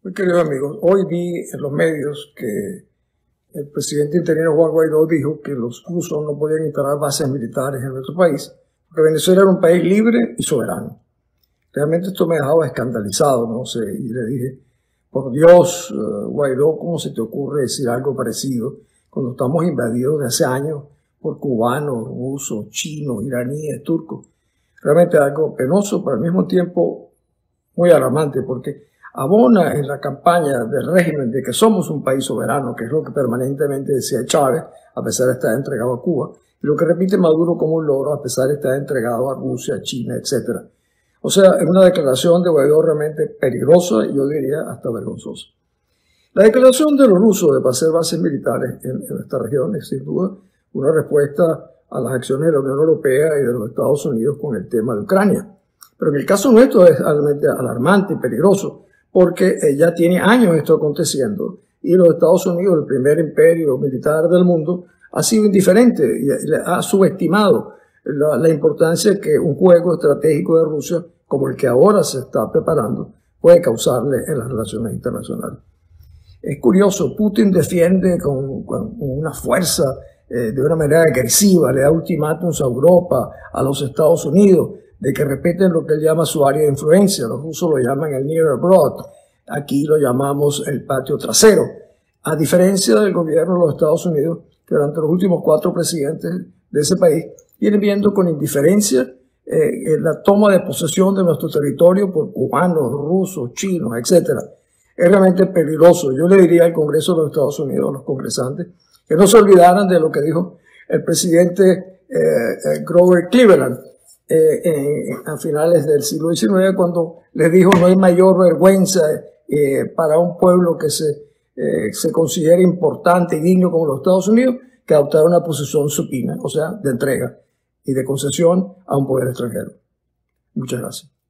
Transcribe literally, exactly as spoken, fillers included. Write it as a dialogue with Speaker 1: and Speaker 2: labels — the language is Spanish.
Speaker 1: Muy queridos amigos, hoy vi en los medios que el presidente interino Juan Guaidó dijo que los rusos no podían instalar bases militares en nuestro país, porque Venezuela era un país libre y soberano. Realmente esto me dejaba escandalizado, no sé, y le dije, por Dios, Guaidó, ¿cómo se te ocurre decir algo parecido cuando estamos invadidos de hace años por cubanos, rusos, chinos, iraníes, turcos? Realmente algo penoso, pero al mismo tiempo muy alarmante, porque abona en la campaña del régimen de que somos un país soberano, que es lo que permanentemente decía Chávez, a pesar de estar entregado a Cuba, y lo que repite Maduro como un loro, a pesar de estar entregado a Rusia, China, etcétera. O sea, es una declaración de Guaidó realmente peligrosa y yo diría hasta vergonzosa. La declaración de los rusos de hacer bases militares en, en esta región es sin duda una respuesta a las acciones de la Unión Europea y de los Estados Unidos con el tema de Ucrania. Pero en el caso nuestro es realmente alarmante y peligroso, porque eh, ya tiene años esto aconteciendo y los Estados Unidos, el primer imperio militar del mundo, ha sido indiferente y, y ha subestimado la, la importancia que un juego estratégico de Rusia, como el que ahora se está preparando, puede causarle en las relaciones internacionales. Es curioso, Putin defiende con, con una fuerza, eh, de una manera agresiva, le da ultimátums a Europa, a los Estados Unidos, de que respeten lo que él llama su área de influencia. Los rusos lo llaman el near abroad, aquí lo llamamos el patio trasero. A diferencia del gobierno de los Estados Unidos, que durante los últimos cuatro presidentes de ese país vienen viendo con indiferencia eh, la toma de posesión de nuestro territorio por cubanos, rusos, chinos, etcétera. Es realmente peligroso. Yo le diría al Congreso de los Estados Unidos, a los congresantes, que no se olvidaran de lo que dijo el presidente eh, eh, Grover Cleveland, Eh, eh, a finales del siglo diecinueve, cuando les dijo no hay mayor vergüenza eh, para un pueblo que se, eh, se considere importante y digno como los Estados Unidos que adoptar una posición supina, o sea, de entrega y de concesión a un poder extranjero. Muchas gracias.